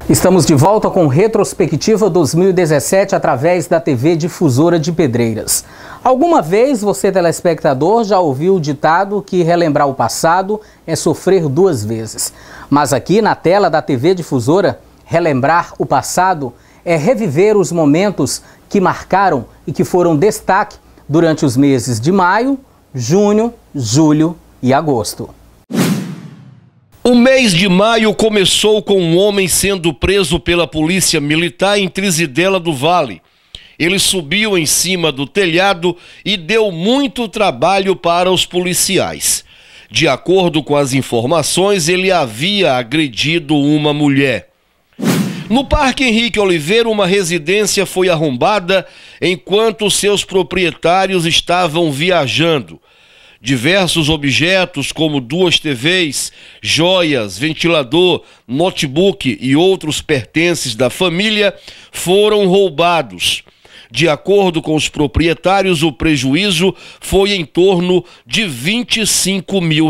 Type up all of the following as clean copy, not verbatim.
Estamos de volta com Retrospectiva 2017 através da TV Difusora de Pedreiras. Alguma vez você, telespectador, já ouviu o ditado que relembrar o passado é sofrer duas vezes. Mas aqui na tela da TV Difusora, relembrar o passado é reviver os momentos que marcaram e que foram destaque durante os meses de maio, junho, julho e agosto. O mês de maio começou com um homem sendo preso pela polícia militar em Trizidela do Vale. Ele subiu em cima do telhado e deu muito trabalho para os policiais. De acordo com as informações, ele havia agredido uma mulher. No Parque Henrique Oliveira, uma residência foi arrombada enquanto seus proprietários estavam viajando. Diversos objetos, como 2 TVs, joias, ventilador, notebook e outros pertences da família, foram roubados. De acordo com os proprietários, o prejuízo foi em torno de R$25 mil.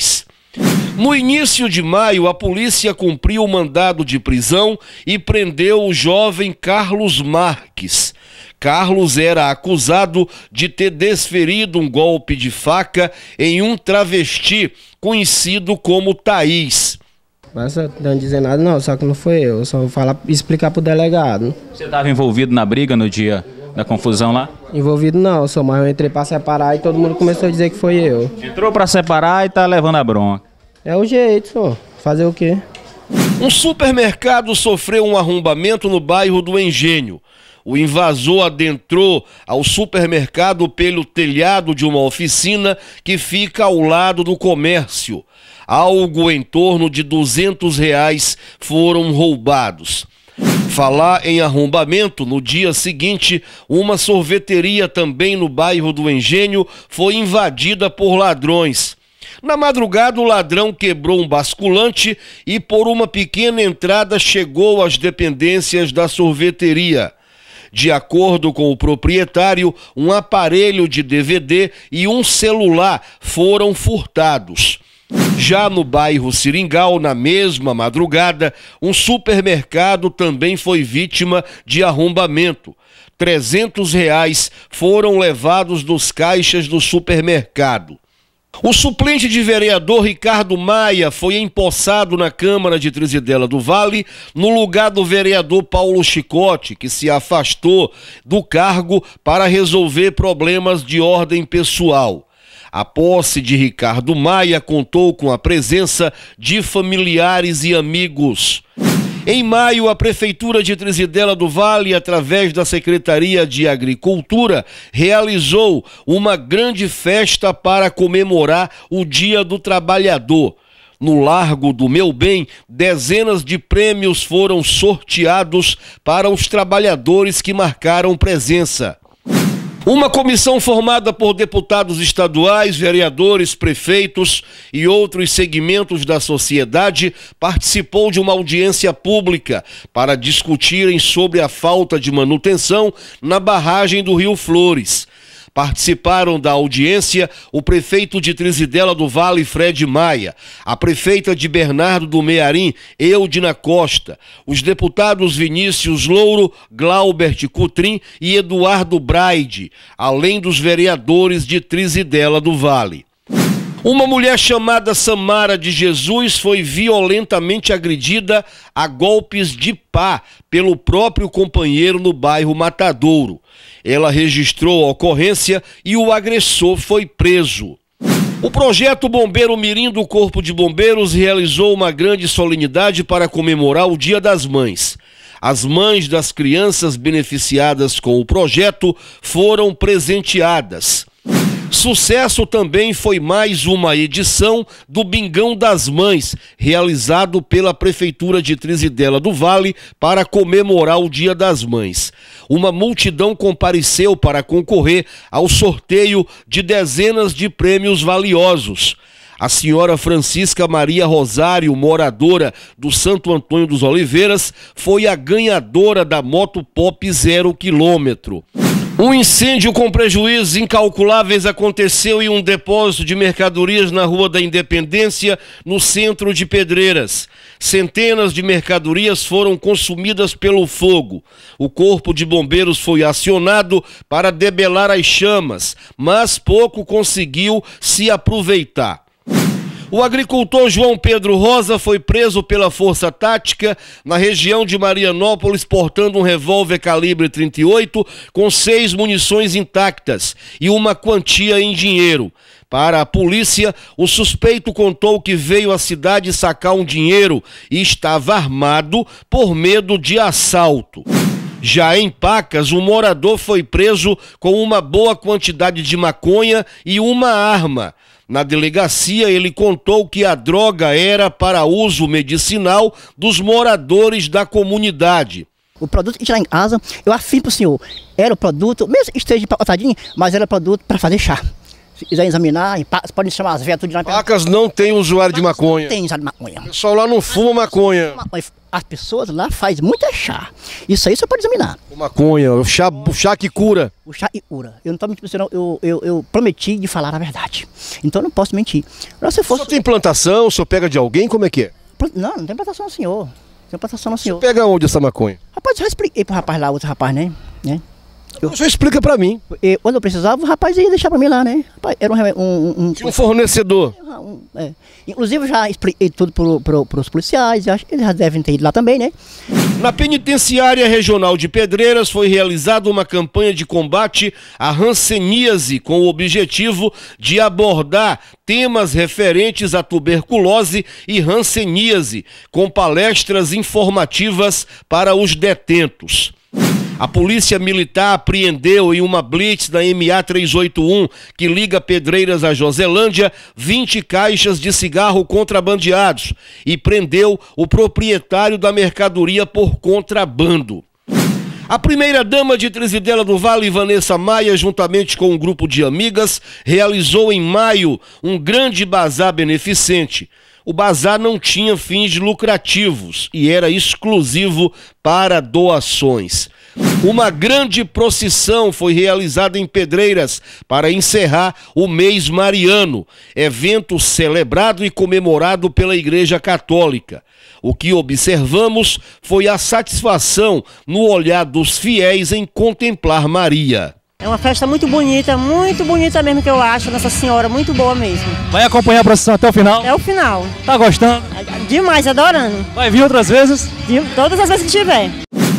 No início de maio, a polícia cumpriu o mandado de prisão e prendeu o jovem Carlos Marques. Carlos era acusado de ter desferido um golpe de faca em um travesti conhecido como Thaís. Mas eu não dizer nada não, só que não foi eu só vou explicar pro delegado. Você estava envolvido na briga no dia da confusão lá? Envolvido não, mas eu entrei pra separar e todo mundo começou a dizer que foi eu. Entrou pra separar e tá levando a bronca. É o jeito, só. Fazer o quê? Um supermercado sofreu um arrombamento no bairro do Engenho. O invasor adentrou ao supermercado pelo telhado de uma oficina que fica ao lado do comércio. Algo em torno de R$200 foram roubados. Falar em arrombamento, no dia seguinte, uma sorveteria também no bairro do Engenho foi invadida por ladrões. Na madrugada, o ladrão quebrou um basculante e por uma pequena entrada chegou às dependências da sorveteria. De acordo com o proprietário, um aparelho de DVD e um celular foram furtados. Já no bairro Seringal, na mesma madrugada, um supermercado também foi vítima de arrombamento. R$300 foram levados dos caixas do supermercado. O suplente de vereador Ricardo Maia foi empossado na Câmara de Trizidela do Vale no lugar do vereador Paulo Chicote, que se afastou do cargo para resolver problemas de ordem pessoal. A posse de Ricardo Maia contou com a presença de familiares e amigos. Em maio, a Prefeitura de Trizidela do Vale, através da Secretaria de Agricultura, realizou uma grande festa para comemorar o Dia do Trabalhador. No Largo do Meu Bem, dezenas de prêmios foram sorteados para os trabalhadores que marcaram presença. Uma comissão formada por deputados estaduais, vereadores, prefeitos e outros segmentos da sociedade participou de uma audiência pública para discutirem sobre a falta de manutenção na barragem do Rio Flores. Participaram da audiência o prefeito de Trizidela do Vale, Fred Maia, a prefeita de Bernardo do Mearim, Eudina Costa, os deputados Vinícius Louro, Glaubert Cutrim e Eduardo Braide, além dos vereadores de Trizidela do Vale. Uma mulher chamada Samara de Jesus foi violentamente agredida a golpes de pá pelo próprio companheiro no bairro Matadouro. Ela registrou a ocorrência e o agressor foi preso. O projeto Bombeiro Mirim do Corpo de Bombeiros realizou uma grande solenidade para comemorar o Dia das Mães. As mães das crianças beneficiadas com o projeto foram presenteadas. Sucesso também foi mais uma edição do Bingão das Mães, realizado pela Prefeitura de Trizidela do Vale para comemorar o Dia das Mães. Uma multidão compareceu para concorrer ao sorteio de dezenas de prêmios valiosos. A senhora Francisca Maria Rosário, moradora do Santo Antônio dos Oliveiras, foi a ganhadora da moto Pop 0 km. Um incêndio com prejuízos incalculáveis aconteceu em um depósito de mercadorias na Rua da Independência, no centro de Pedreiras. Centenas de mercadorias foram consumidas pelo fogo. O corpo de bombeiros foi acionado para debelar as chamas, mas pouco conseguiu se aproveitar. O agricultor João Pedro Rosa foi preso pela Força Tática na região de Marianópolis portando um revólver calibre 38 com 6 munições intactas e uma quantia em dinheiro. Para a polícia, o suspeito contou que veio à cidade sacar um dinheiro e estava armado por medo de assalto. Já em Pacas, um morador foi preso com uma boa quantidade de maconha e uma arma. Na delegacia, ele contou que a droga era para uso medicinal dos moradores da comunidade. O produto que tinha lá em casa, eu afirmo para o senhor, era o produto, mesmo que esteja empacotadinho, mas era o produto para fazer chá. Se quiser examinar, podem chamar as velhas tudo de lá. Pacas não tem usuário de maconha. Não tem usuário de maconha. O pessoal lá não fuma maconha. As pessoas lá fazem muita chá. Isso aí você pode examinar. O maconha, o chá que cura. O chá que cura. Eu não estou mentindo, não. Eu prometi de falar a verdade. Então eu não posso mentir. Agora, se fosse... O senhor tem plantação, o senhor pega de alguém, como é que é? Não tem plantação no senhor. Tem plantação no senhor. Você pega onde essa maconha? Rapaz, eu já expliquei pro rapaz lá, outro rapaz, né? O senhor explica pra mim. Quando eu precisava, o rapaz ia deixar pra mim lá, né? Rapaz, era um fornecedor. Inclusive, eu já expliquei tudo pros policiais, eu acho que eles já devem ter ido lá também, né? Na Penitenciária Regional de Pedreiras foi realizada uma campanha de combate à hanseníase com o objetivo de abordar temas referentes à tuberculose e hanseníase, com palestras informativas para os detentos. A Polícia Militar apreendeu em uma blitz da MA 381, que liga Pedreiras a Joselândia, 20 caixas de cigarro contrabandeados e prendeu o proprietário da mercadoria por contrabando. A primeira-dama de Trizidela do Vale, Vanessa Maia, juntamente com um grupo de amigas, realizou em maio um grande bazar beneficente. O bazar não tinha fins lucrativos e era exclusivo para doações. Uma grande procissão foi realizada em Pedreiras para encerrar o mês mariano, evento celebrado e comemorado pela Igreja Católica. O que observamos foi a satisfação no olhar dos fiéis em contemplar Maria. É uma festa muito bonita mesmo, que eu acho, Nossa Senhora, muito boa mesmo. Vai acompanhar a procissão até o final? Até o final. Tá gostando? Demais, adorando. Vai vir outras vezes? Todas as vezes que tiver.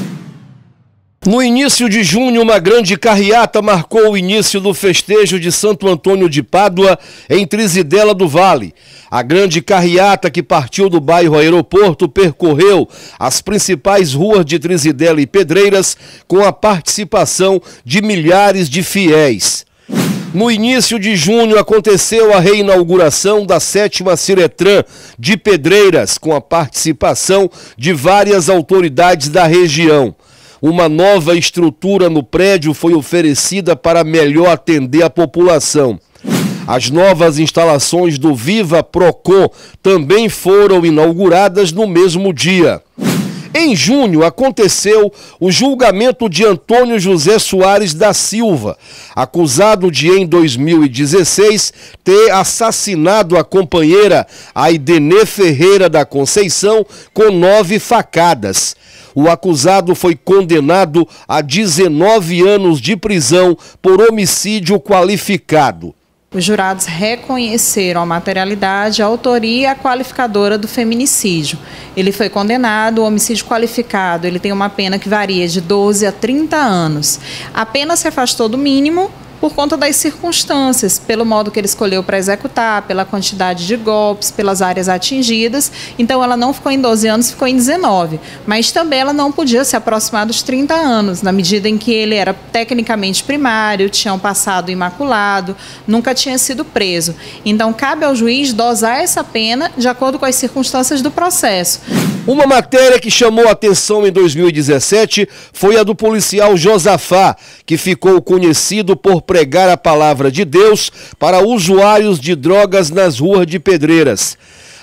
No início de junho, uma grande carreata marcou o início do festejo de Santo Antônio de Pádua, em Trizidela do Vale. A grande carreata, que partiu do bairro Aeroporto, percorreu as principais ruas de Trizidela e Pedreiras, com a participação de milhares de fiéis. No início de junho, aconteceu a reinauguração da 7ª Ciretran de Pedreiras, com a participação de várias autoridades da região. Uma nova estrutura no prédio foi oferecida para melhor atender a população. As novas instalações do Viva Procon também foram inauguradas no mesmo dia. Em junho, aconteceu o julgamento de Antônio José Soares da Silva, acusado de, em 2016, ter assassinado a companheira Aidenê Ferreira da Conceição com 9 facadas. O acusado foi condenado a 19 anos de prisão por homicídio qualificado. Os jurados reconheceram a materialidade, a autoria e a qualificadora do feminicídio. Ele foi condenado, o homicídio qualificado, ele tem uma pena que varia de 12 a 30 anos. A pena se afastou do mínimo por conta das circunstâncias, pelo modo que ele escolheu para executar, pela quantidade de golpes, pelas áreas atingidas. Então ela não ficou em 12 anos, ficou em 19. Mas também ela não podia se aproximar dos 30 anos, na medida em que ele era tecnicamente primário, tinha um passado imaculado, nunca tinha sido preso. Então cabe ao juiz dosar essa pena de acordo com as circunstâncias do processo. Uma matéria que chamou a atenção em 2017 foi a do policial Josafá, que ficou conhecido por pregar a palavra de Deus para usuários de drogas nas ruas de Pedreiras.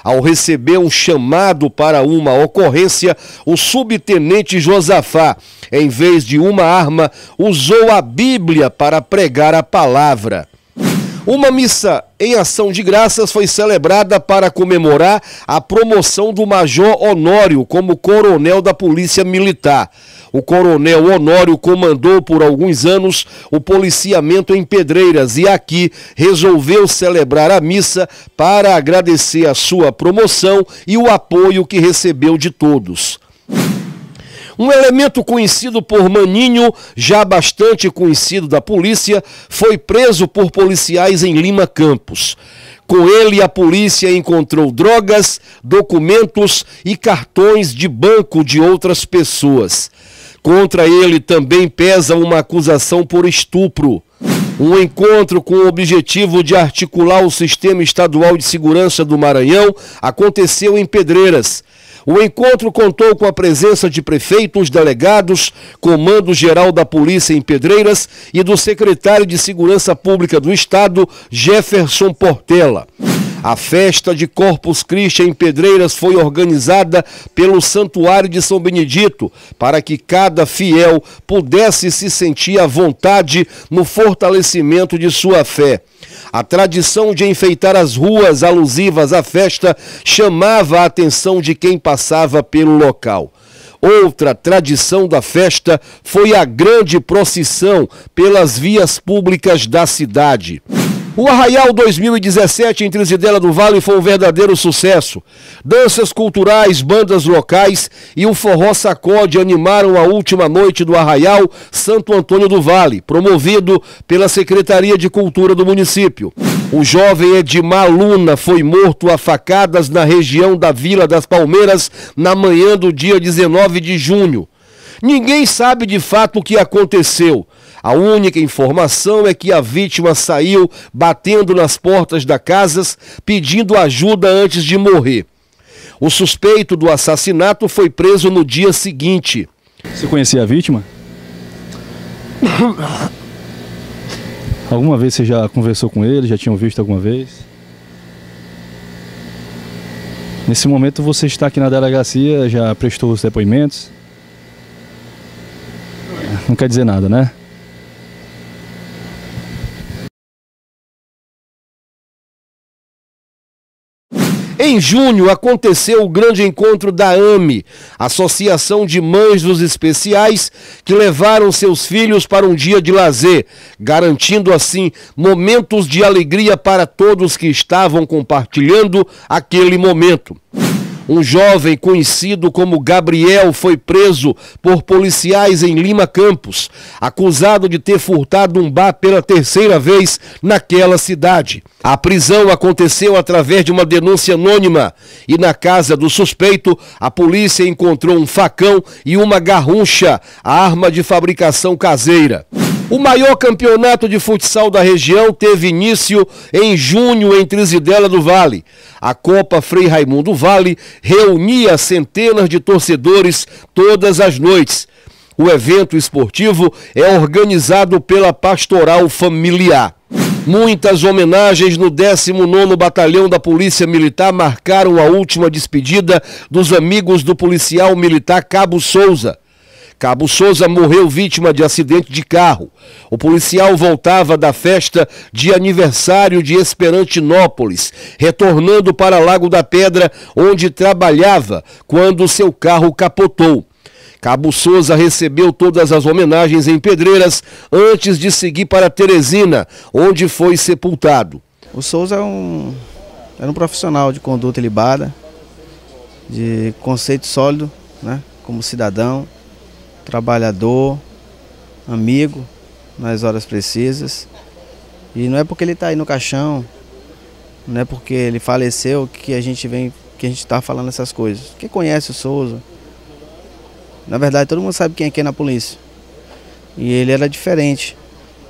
Ao receber um chamado para uma ocorrência, o subtenente Josafá, em vez de uma arma, usou a Bíblia para pregar a palavra. Uma missa em ação de graças foi celebrada para comemorar a promoção do Major Honório como coronel da Polícia Militar. O coronel Honório comandou por alguns anos o policiamento em Pedreiras e aqui resolveu celebrar a missa para agradecer a sua promoção e o apoio que recebeu de todos. Um elemento conhecido por Maninho, já bastante conhecido da polícia, foi preso por policiais em Lima Campos. Com ele, a polícia encontrou drogas, documentos e cartões de banco de outras pessoas. Contra ele também pesa uma acusação por estupro. Um encontro com o objetivo de articular o Sistema Estadual de Segurança do Maranhão aconteceu em Pedreiras. O encontro contou com a presença de prefeitos, delegados, comando-geral da Polícia em Pedreiras e do secretário de Segurança Pública do Estado, Jefferson Portela. A festa de Corpus Christi em Pedreiras foi organizada pelo Santuário de São Benedito para que cada fiel pudesse se sentir à vontade no fortalecimento de sua fé. A tradição de enfeitar as ruas alusivas à festa chamava a atenção de quem passava pelo local. Outra tradição da festa foi a grande procissão pelas vias públicas da cidade. O Arraial 2017 em Trizidela do Vale foi um verdadeiro sucesso. Danças culturais, bandas locais e o forró sacode animaram a última noite do Arraial Santo Antônio do Vale, promovido pela Secretaria de Cultura do município. O jovem Edmar Luna foi morto a facadas na região da Vila das Palmeiras na manhã do dia 19 de junho. Ninguém sabe de fato o que aconteceu. A única informação é que a vítima saiu batendo nas portas das casas, pedindo ajuda antes de morrer. O suspeito do assassinato foi preso no dia seguinte. Você conhecia a vítima? Alguma vez você já conversou com ele? Já tinham visto alguma vez? Nesse momento você está aqui na delegacia, já prestou os depoimentos? Não quer dizer nada, né? Em junho aconteceu o grande encontro da AME, Associação de Mães dos Especiais, que levaram seus filhos para um dia de lazer, garantindo assim momentos de alegria para todos que estavam compartilhando aquele momento. Um jovem conhecido como Gabriel foi preso por policiais em Lima Campos, acusado de ter furtado um bar pela terceira vez naquela cidade. A prisão aconteceu através de uma denúncia anônima e na casa do suspeito a polícia encontrou um facão e uma garruncha, arma de fabricação caseira. O maior campeonato de futsal da região teve início em junho em Trizidela do Vale. A Copa Frei Raimundo Vale reunia centenas de torcedores todas as noites. O evento esportivo é organizado pela Pastoral Familiar. Muitas homenagens no 19º Batalhão da Polícia Militar marcaram a última despedida dos amigos do policial militar Cabo Souza. Cabo Souza morreu vítima de acidente de carro. O policial voltava da festa de aniversário de Esperantinópolis, retornando para Lago da Pedra, onde trabalhava, quando seu carro capotou. Cabo Souza recebeu todas as homenagens em Pedreiras antes de seguir para Teresina, onde foi sepultado. O Souza era um profissional de conduta ilibada, de conceito sólido, né, como cidadão, trabalhador, amigo nas horas precisas. E não é porque ele está aí no caixão, não é porque ele faleceu que a gente está falando essas coisas. Quem conhece o Souza, na verdade todo mundo sabe quem é quem na polícia. E ele era diferente.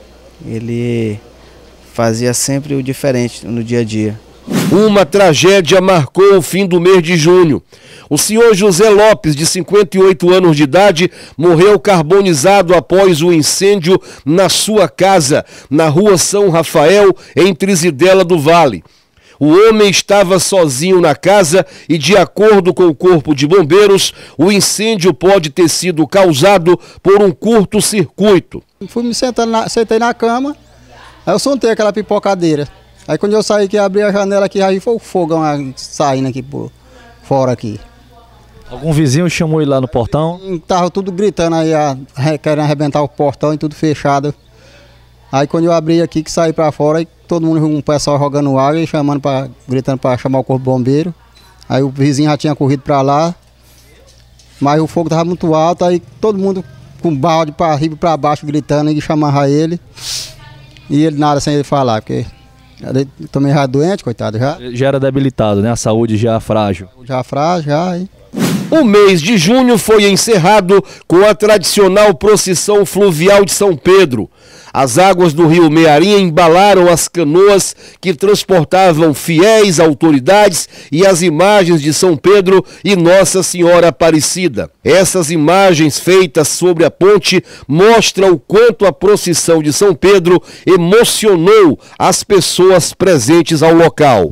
Ele fazia sempre o diferente no dia a dia. Uma tragédia marcou o fim do mês de junho. O senhor José Lopes, de 58 anos de idade, morreu carbonizado após o incêndio na sua casa, na rua São Rafael, em Trizidela do Vale. O homem estava sozinho na casa e, de acordo com o Corpo de Bombeiros, o incêndio pode ter sido causado por um curto-circuito. Fui me sentei na cama, aí eu soltei aquela pipocadeira. Aí quando eu saí aqui, abri a janela aqui, aí foi o fogão saindo aqui por fora aqui. Algum vizinho chamou ele lá no portão? Tava tudo gritando aí, querendo arrebentar o portão e tudo fechado. Aí quando eu abri aqui, que saí pra fora, aí todo mundo, um pessoal jogando água e gritando pra chamar o corpo bombeiro. Aí o vizinho já tinha corrido pra lá, mas o fogo tava muito alto, aí todo mundo com balde pra riba e pra baixo gritando e chamava ele. E ele nada sem ele falar, porque ele também já doente, coitado, já. Já era debilitado, né? A saúde já frágil. Já frágil, já, aí. O mês de junho foi encerrado com a tradicional procissão fluvial de São Pedro. As águas do rio Mearim embalaram as canoas que transportavam fiéis, autoridades e as imagens de São Pedro e Nossa Senhora Aparecida. Essas imagens feitas sobre a ponte mostram o quanto a procissão de São Pedro emocionou as pessoas presentes ao local.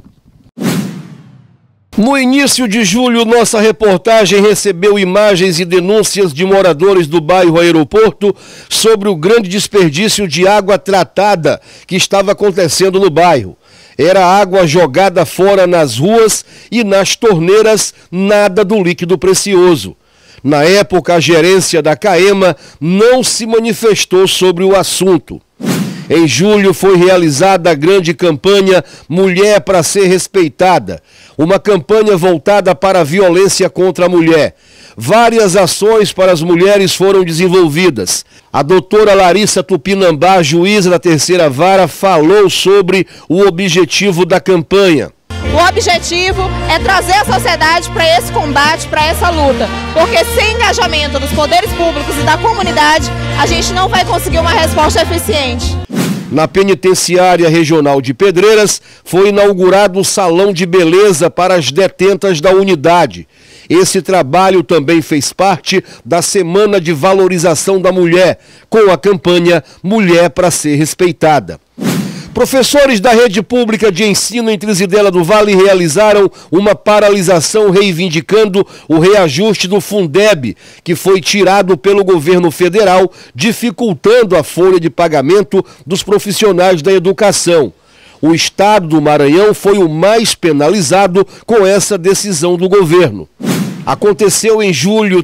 No início de julho, nossa reportagem recebeu imagens e denúncias de moradores do bairro Aeroporto sobre o grande desperdício de água tratada que estava acontecendo no bairro. Era água jogada fora nas ruas e nas torneiras, nada do líquido precioso. Na época, a gerência da CAEMA não se manifestou sobre o assunto. Em julho foi realizada a grande campanha Mulher para Ser Respeitada, uma campanha voltada para a violência contra a mulher. Várias ações para as mulheres foram desenvolvidas. A doutora Larissa Tupinambá, juíza da terceira vara, falou sobre o objetivo da campanha. O objetivo é trazer a sociedade para esse combate, para essa luta, porque sem engajamento dos poderes públicos e da comunidade, a gente não vai conseguir uma resposta eficiente. Na Penitenciária Regional de Pedreiras, foi inaugurado o Salão de Beleza para as detentas da unidade. Esse trabalho também fez parte da Semana de Valorização da Mulher, com a campanha Mulher para Ser Respeitada. Professores da rede pública de ensino em Trizidela do Vale realizaram uma paralisação reivindicando o reajuste do Fundeb, que foi tirado pelo governo federal, dificultando a folha de pagamento dos profissionais da educação. O estado do Maranhão foi o mais penalizado com essa decisão do governo. Aconteceu em julho o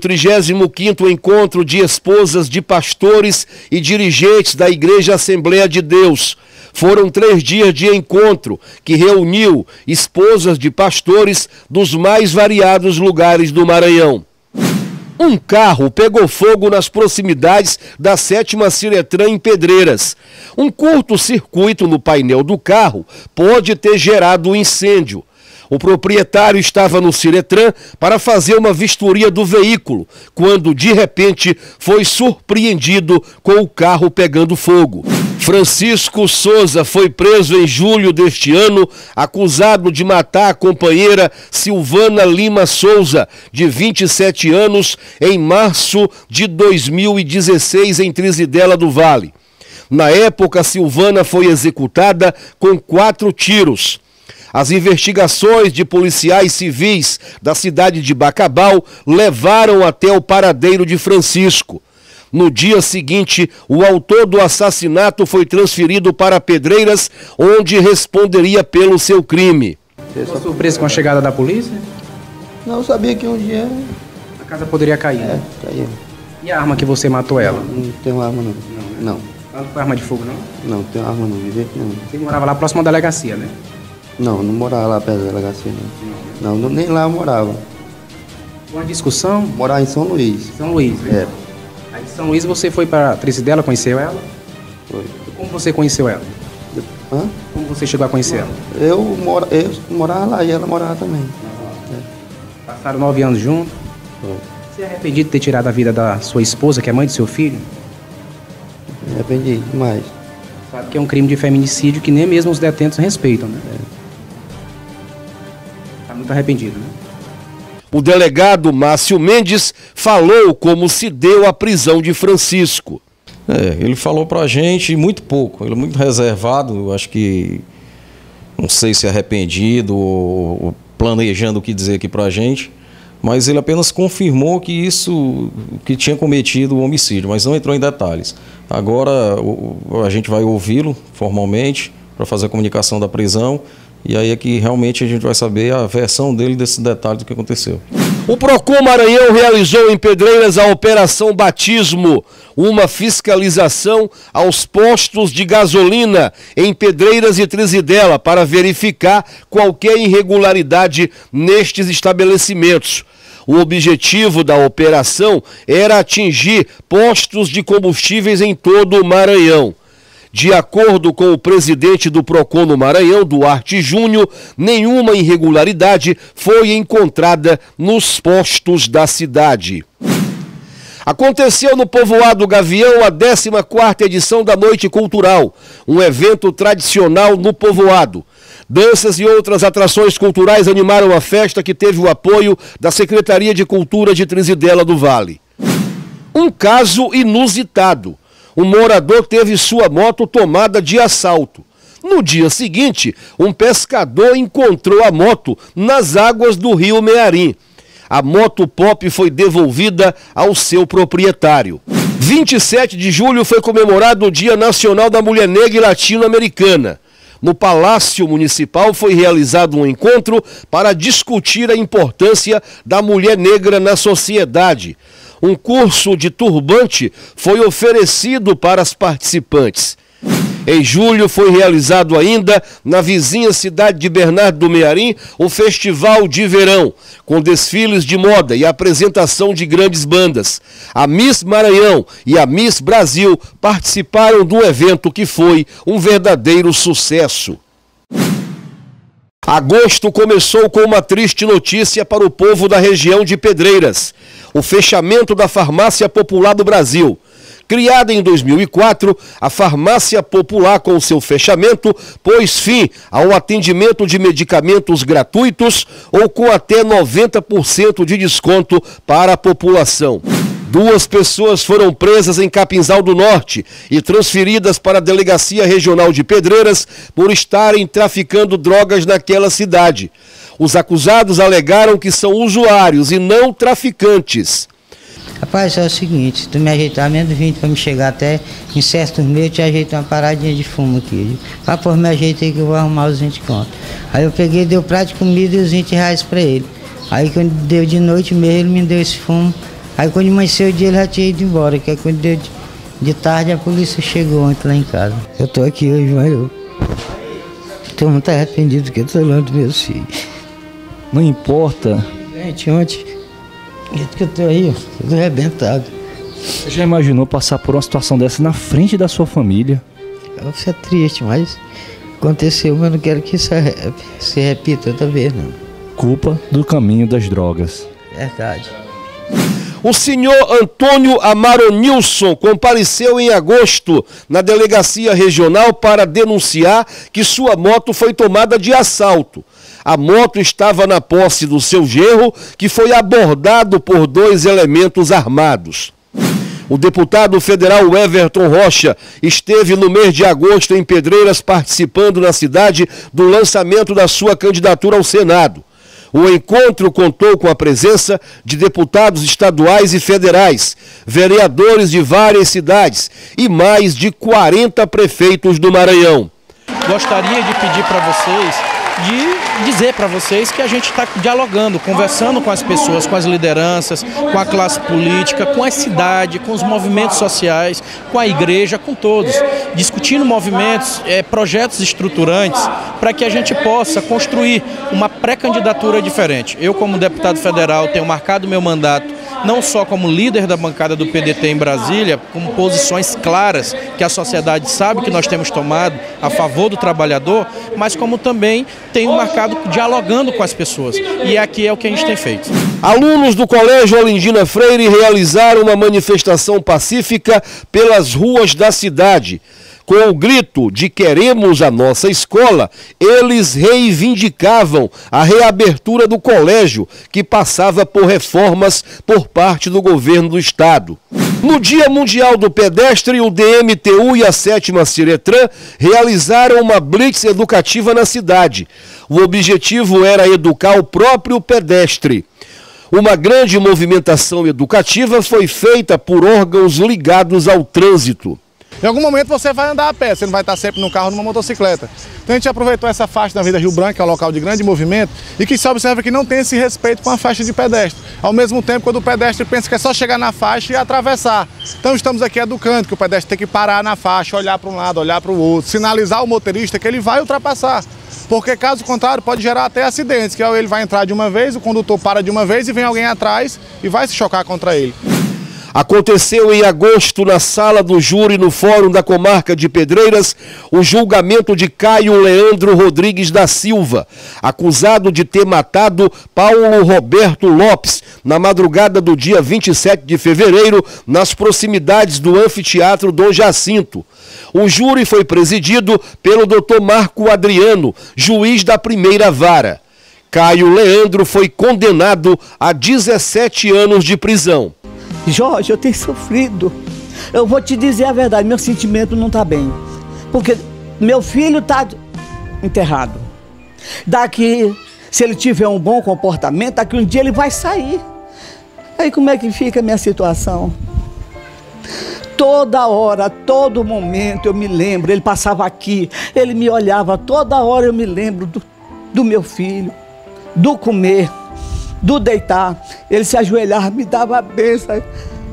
35º encontro de esposas de pastores e dirigentes da Igreja Assembleia de Deus. Foram 3 dias de encontro que reuniu esposas de pastores dos mais variados lugares do Maranhão. Um carro pegou fogo nas proximidades da 7ª Ciretran em Pedreiras. Um curto-circuito no painel do carro pode ter gerado o incêndio. O proprietário estava no Ciretran para fazer uma vistoria do veículo, quando de repente foi surpreendido com o carro pegando fogo. Francisco Souza foi preso em julho deste ano, acusado de matar a companheira Silvana Lima Souza, de 27 anos, em março de 2016 em Trizidela do Vale. Na época, Silvana foi executada com 4 tiros. As investigações de policiais civis da cidade de Bacabal levaram até o paradeiro de Francisco. No dia seguinte, o autor do assassinato foi transferido para Pedreiras, onde responderia pelo seu crime. Você ficou surpreso com a chegada da polícia? Não, eu sabia que um dia a casa poderia cair. Né? Caiu. E a arma que você matou ela? Não tem uma arma não. Não. Não foi arma de fogo, não? Não tem arma não, de jeito nenhum. Você morava lá próximo à delegacia, né? Não, não morava lá perto da delegacia, não. Não, nem lá eu morava. Uma discussão? Morava em São Luís. São Luís, né? Aí de São Luís você foi para Trizidela, conheceu ela? Foi. Como você conheceu ela? Hã? Como você chegou a conhecer ela? Eu morava lá e ela morava também. Passaram 9 anos juntos? Foi. Você é arrependido de ter tirado a vida da sua esposa, que é mãe do seu filho? Me arrependi demais. Sabe que é um crime de feminicídio que nem mesmo os detentos respeitam, né? Tá muito arrependido, né? O delegado Márcio Mendes falou como se deu a prisão de Francisco. Ele falou pra gente muito pouco, ele é muito reservado, eu acho que não sei se arrependido ou planejando o que dizer aqui para a gente, mas ele apenas confirmou que tinha cometido o homicídio, mas não entrou em detalhes. Agora a gente vai ouvi-lo formalmente para fazer a comunicação da prisão, e aí é que realmente a gente vai saber a versão dele desses detalhes do que aconteceu. O Procon Maranhão realizou em Pedreiras a Operação Batismo, uma fiscalização aos postos de gasolina em Pedreiras e Trizidela para verificar qualquer irregularidade nestes estabelecimentos. O objetivo da operação era atingir postos de combustíveis em todo o Maranhão. De acordo com o presidente do Procon no Maranhão, Duarte Júnior, nenhuma irregularidade foi encontrada nos postos da cidade. Aconteceu no Povoado Gavião a 14ª edição da Noite Cultural, um evento tradicional no povoado. Danças e outras atrações culturais animaram a festa, que teve o apoio da Secretaria de Cultura de Trizidela do Vale. Um caso inusitado. Um morador teve sua moto tomada de assalto. No dia seguinte, um pescador encontrou a moto nas águas do rio Mearim. A moto Pop foi devolvida ao seu proprietário. 27 de julho foi comemorado o Dia Nacional da Mulher Negra e Latino-Americana. No Palácio Municipal foi realizado um encontro para discutir a importância da mulher negra na sociedade. Um curso de turbante foi oferecido para as participantes. Em julho foi realizado ainda, na vizinha cidade de Bernardo do Mearim, o Festival de Verão, com desfiles de moda e apresentação de grandes bandas. A Miss Maranhão e a Miss Brasil participaram do evento, que foi um verdadeiro sucesso. Agosto começou com uma triste notícia para o povo da região de Pedreiras: o fechamento da Farmácia Popular do Brasil. Criada em 2004, a Farmácia Popular, com seu fechamento, pôs fim ao atendimento de medicamentos gratuitos ou com até 90% de desconto para a população. 2 pessoas foram presas em Capinzal do Norte e transferidas para a Delegacia Regional de Pedreiras por estarem traficando drogas naquela cidade. Os acusados alegaram que são usuários e não traficantes. Rapaz, é o seguinte, tu me ajeitar menos 20 para me chegar até em certos meses, eu te ajeito uma paradinha de fumo aqui. Pô, me ajeita aí que eu vou arrumar os 20 contos. Aí eu peguei, deu prato de comida e os 20 reais para ele. Aí quando deu de noite mesmo, ele me deu esse fumo. Aí quando amanheceu o dia, ele já tinha ido embora, que aí quando deu de tarde, a polícia chegou ontem lá em casa. Eu tô aqui hoje, mas eu tô muito arrependido que eu tô longe dos meus filhos. Não importa. Gente, ontem, que eu tô aí, ó, tô arrebentado. Você já imaginou passar por uma situação dessa na frente da sua família? Isso é triste, mas aconteceu, mas eu não quero que isso se repita outra vez, não. Culpa do caminho das drogas. Verdade. O senhor Antônio Amaronilson compareceu em agosto na Delegacia Regional para denunciar que sua moto foi tomada de assalto. A moto estava na posse do seu genro, que foi abordado por 2 elementos armados. O deputado federal Everton Rocha esteve no mês de agosto em Pedreiras participando na cidade do lançamento da sua candidatura ao Senado. O encontro contou com a presença de deputados estaduais e federais, vereadores de várias cidades e mais de 40 prefeitos do Maranhão. Gostaria de pedir para vocês, de dizer para vocês que a gente está dialogando, conversando com as pessoas, com as lideranças, com a classe política, com a cidade, com os movimentos sociais, com a igreja, com todos, discutindo movimentos, projetos estruturantes para que a gente possa construir uma pré-candidatura diferente. Eu, como deputado federal, tenho marcado meu mandato não só como líder da bancada do PDT em Brasília, com posições claras que a sociedade sabe que nós temos tomado a favor do trabalhador, mas como também tenho marcado dialogando com as pessoas. E aqui é o que a gente tem feito. Alunos do Colégio Olindina Freire realizaram uma manifestação pacífica pelas ruas da cidade. Com o grito de queremos a nossa escola, eles reivindicavam a reabertura do colégio, que passava por reformas por parte do governo do estado. No Dia Mundial do Pedestre, o DMTU e a 7ª Ciretran realizaram uma blitz educativa na cidade. O objetivo era educar o próprio pedestre. Uma grande movimentação educativa foi feita por órgãos ligados ao trânsito. Em algum momento você vai andar a pé, você não vai estar sempre num carro ou numa motocicleta. Então a gente aproveitou essa faixa da Avenida Rio Branco, que é um local de grande movimento, e que se observa que não tem esse respeito com a faixa de pedestre. Ao mesmo tempo, quando o pedestre pensa que é só chegar na faixa e atravessar. Então estamos aqui educando que o pedestre tem que parar na faixa, olhar para um lado, olhar para o outro, sinalizar ao motorista que ele vai ultrapassar. Porque caso contrário pode gerar até acidentes, que ele vai entrar de uma vez, o condutor para de uma vez e vem alguém atrás e vai se chocar contra ele. Aconteceu em agosto, na sala do júri no Fórum da Comarca de Pedreiras, o julgamento de Caio Leandro Rodrigues da Silva, acusado de ter matado Paulo Roberto Lopes na madrugada do dia 27 de fevereiro, nas proximidades do Anfiteatro Dom Jacinto. O júri foi presidido pelo Dr. Marco Adriano, juiz da primeira vara. Caio Leandro foi condenado a 17 anos de prisão. Jorge, eu tenho sofrido. Eu vou te dizer a verdade, meu sentimento não está bem. Porque meu filho está enterrado. Daqui, se ele tiver um bom comportamento, daqui um dia ele vai sair. Aí como é que fica a minha situação? Toda hora, todo momento eu me lembro, ele passava aqui, ele me olhava, toda hora eu me lembro do meu filho, do comer, do deitar. Ele se ajoelhava, me dava a bênção.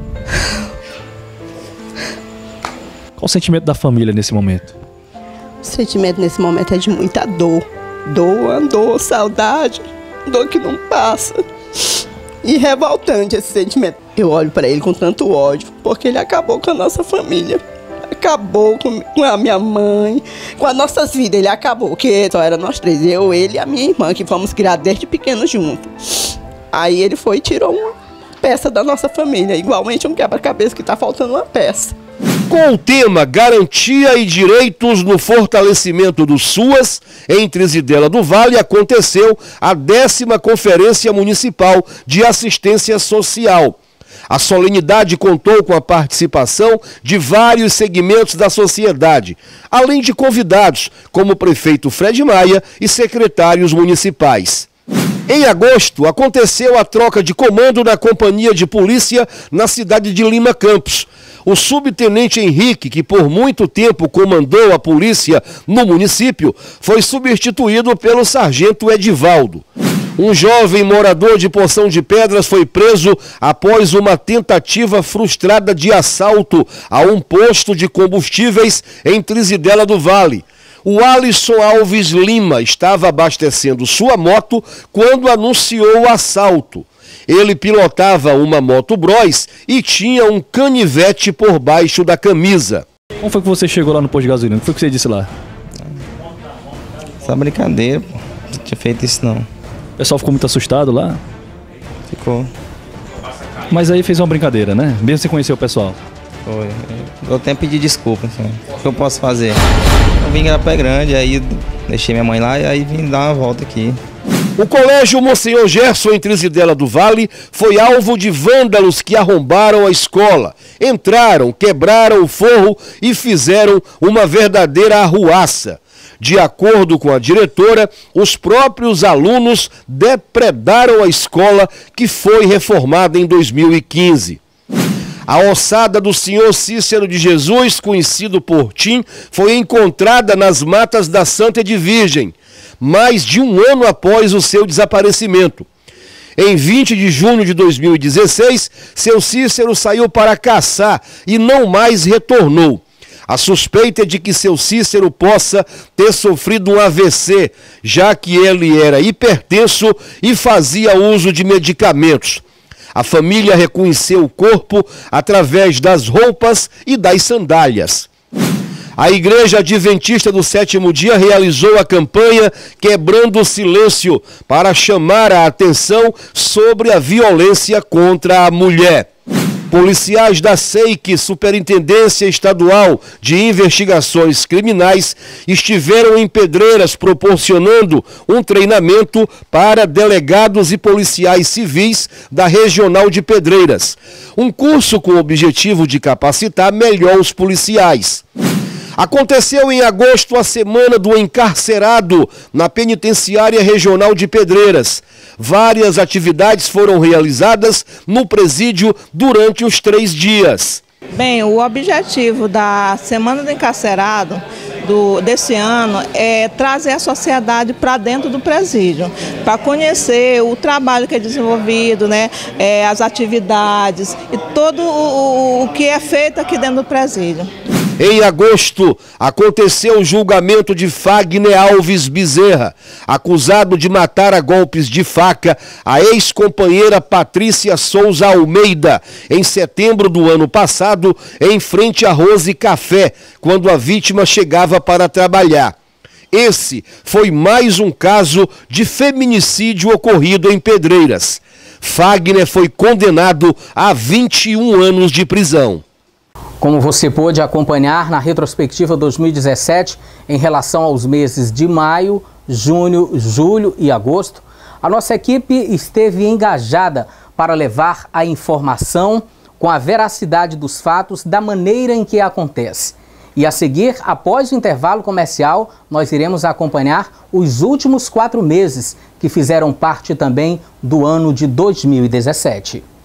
Qual o sentimento da família nesse momento? O sentimento nesse momento é de muita dor. Dor, saudade, dor que não passa. E revoltante esse sentimento. Eu olho para ele com tanto ódio, porque ele acabou com a nossa família. Acabou com a minha mãe, com as nossas vidas. Ele acabou, porque só era nós três, eu, ele e a minha irmã, que fomos criados desde pequenos juntos. Aí ele foi e tirou uma peça da nossa família, igualmente um quebra-cabeça que está faltando uma peça. Com o tema Garantia e Direitos no Fortalecimento do SUAS, em Trizidela do Vale, aconteceu a 10ª Conferência Municipal de Assistência Social. A solenidade contou com a participação de vários segmentos da sociedade, além de convidados, como o prefeito Fred Maia e secretários municipais. Em agosto, aconteceu a troca de comando da Companhia de Polícia na cidade de Lima Campos. O subtenente Henrique, que por muito tempo comandou a polícia no município, foi substituído pelo sargento Edivaldo. Um jovem morador de Poção de Pedras foi preso após uma tentativa frustrada de assalto a um posto de combustíveis em Trizidela do Vale. O Alisson Alves Lima estava abastecendo sua moto quando anunciou o assalto. Ele pilotava uma moto Bros e tinha um canivete por baixo da camisa. Como foi que você chegou lá no posto de gasolina? O que foi que você disse lá? Essa brincadeira, pô. Não tinha feito isso não. O pessoal ficou muito assustado lá? Ficou. Mas aí fez uma brincadeira, né? Mesmo você conheceu o pessoal? Foi. Eu até pedi desculpa, assim. O que eu posso fazer? Eu vim lá Pé Grande, aí deixei minha mãe lá e aí vim dar uma volta aqui. O colégio Monsenhor Gerson, em Trizidela do Vale, foi alvo de vândalos que arrombaram a escola. Entraram, quebraram o forro e fizeram uma verdadeira arruaça. De acordo com a diretora, os próprios alunos depredaram a escola, que foi reformada em 2015. A ossada do senhor Cícero de Jesus, conhecido por Tim, foi encontrada nas matas da Santa Edvirgem, mais de um ano após o seu desaparecimento. Em 20 de junho de 2016, seu Cícero saiu para caçar e não mais retornou. A suspeita é de que seu Cícero possa ter sofrido um AVC, já que ele era hipertenso e fazia uso de medicamentos. A família reconheceu o corpo através das roupas e das sandálias. A Igreja Adventista do Sétimo Dia realizou a campanha Quebrando o Silêncio para chamar a atenção sobre a violência contra a mulher. Policiais da SEIC, Superintendência Estadual de Investigações Criminais, estiveram em Pedreiras proporcionando um treinamento para delegados e policiais civis da Regional de Pedreiras. Um curso com o objetivo de capacitar melhor os policiais. Aconteceu em agosto a Semana do Encarcerado na Penitenciária Regional de Pedreiras. Várias atividades foram realizadas no presídio durante os 3 dias. Bem, o objetivo da Semana do Encarcerado desse ano é trazer a sociedade para dentro do presídio, para conhecer o trabalho que é desenvolvido, né, as atividades e todo o que é feito aqui dentro do presídio. Em agosto, aconteceu o julgamento de Fagner Alves Bezerra, acusado de matar a golpes de faca a ex-companheira Patrícia Souza Almeida, em setembro do ano passado, em frente a Rose Café, quando a vítima chegava para trabalhar. Esse foi mais um caso de feminicídio ocorrido em Pedreiras. Fagner foi condenado a 21 anos de prisão. Como você pôde acompanhar na retrospectiva 2017, em relação aos meses de maio, junho, julho e agosto, a nossa equipe esteve engajada para levar a informação com a veracidade dos fatos da maneira em que acontece. E a seguir, após o intervalo comercial, nós iremos acompanhar os últimos 4 meses que fizeram parte também do ano de 2017.